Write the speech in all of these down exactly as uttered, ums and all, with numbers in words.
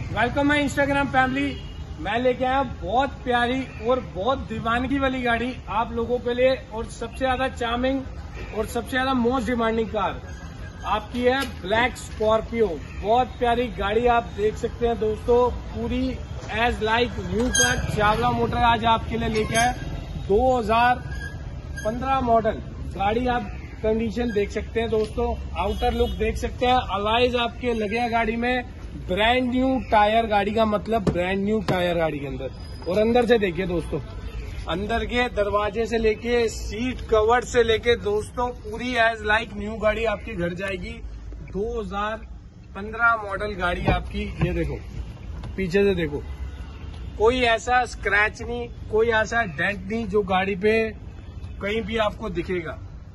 Welcome my Instagram family. मैं लेके आया बहुत प्यारी और बहुत दीवानगी वाली गाड़ी आप लोगों के लिए, और सबसे ज्यादा चार्मिंग और सबसे ज्यादा मोस्ट डिमांडिंग कार आपकी है ब्लैक स्कॉर्पियो। बहुत प्यारी गाड़ी आप देख सकते हैं दोस्तों, पूरी as like new car. Chawla motor आज आपके लिए लेके आया दो हज़ार पंद्रह मॉडल गाड़ी। आप कंडीशन देख सकते हैं दोस्तों, आउटर लुक देख सकते हैं, अलाइज आपके लगे हैं गाड़ी में। ब्रांड न्यू टायर, गाड़ी का मतलब ब्रांड न्यू टायर गाड़ी के अंदर। और अंदर से देखिए दोस्तों, अंदर के दरवाजे से लेके सीट कवर से लेके दोस्तों पूरी एज लाइक न्यू गाड़ी आपके घर जाएगी। दो हज़ार पंद्रह मॉडल गाड़ी आपकी। ये देखो पीछे से देखो, कोई ऐसा स्क्रैच नहीं, कोई ऐसा डेंट नहीं जो गाड़ी पे कहीं भी आपको दिखेगा।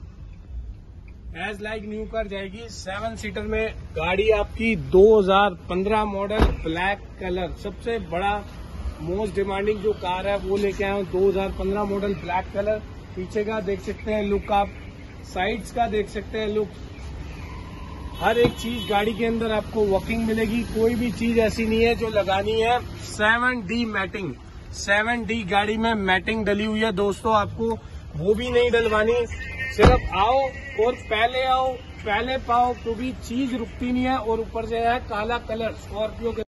एज लाइक न्यू कार जाएगी। सेवन सीटर में गाड़ी आपकी दो हज़ार पंद्रह मॉडल ब्लैक कलर। सबसे बड़ा मोस्ट डिमांडिंग जो कार है वो लेके आया हूँ, दो हज़ार पंद्रह मॉडल ब्लैक कलर। पीछे का देख सकते हैं लुक, आप साइड्स का देख सकते हैं लुक। हर एक चीज गाड़ी के अंदर आपको वर्किंग मिलेगी, कोई भी चीज ऐसी नहीं है जो लगानी है। Seven D matting, seven D गाड़ी में मैटिंग डली हुई है दोस्तों, आपको वो भी नहीं डलवानी। सिर्फ आओ और पहले आओ पहले पाओ, क्योंकि चीज रुकती नहीं है। और ऊपर से है काला कलर स्कॉर्पियो के